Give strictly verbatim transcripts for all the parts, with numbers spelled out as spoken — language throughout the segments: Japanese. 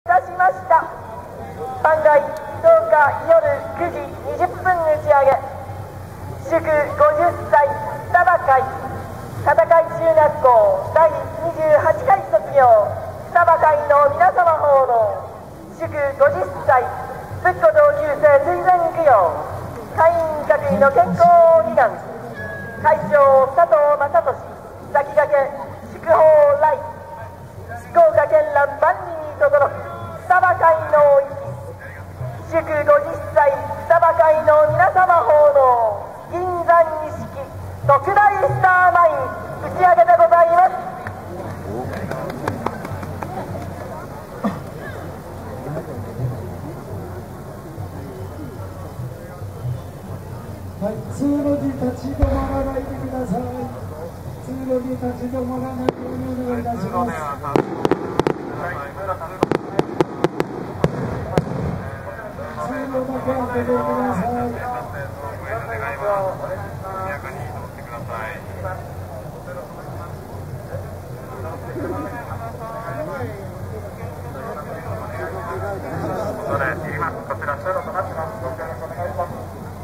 たしました。番外とおか夜くじにじゅっぷん打ち上げ、祝ごじゅっさい双葉会片貝中学校だいにじゅうはちかい卒業双葉会の皆様方の祝ごじゅっさい仏子同級生追善供養会員各位の健康を祈願、会長佐藤正俊、先駆け祝報来福岡県覧万里に轟く双葉会の祝ごじゅっさい双葉会の皆様方の銀山錦特大スターマイン打ち上げでございます。 はい、通路に立ち止まらないでください。通路に立ち止まらないようにお願いいたします。通路だけ開けてください。 それ言います。こちら通路となってます。ご協力お願いします。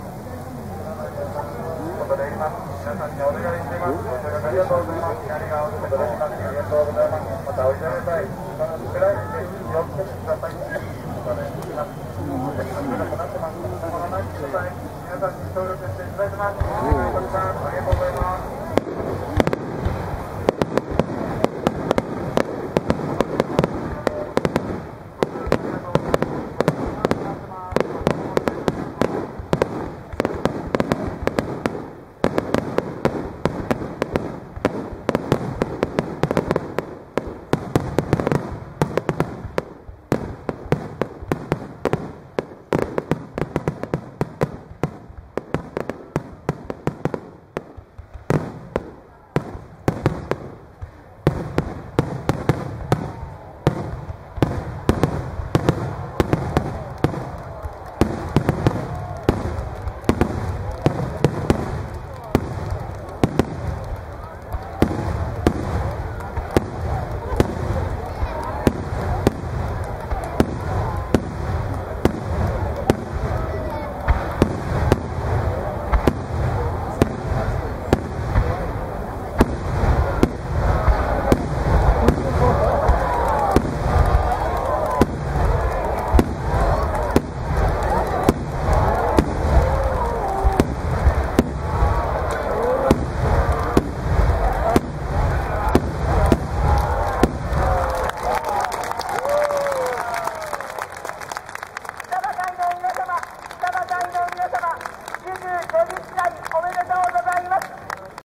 恐れ入ります。皆さんにお願いしています。ご協力ありがとうございます。左側をお届けします。ありがとうございます。またおいでください。暗いので気をつけてください。恐れ入ります。通路となってます。止まらないでください。皆さんに協力していただいてます。お願いします。ありがとうございます。 ごじゅっさいおめでとうございます。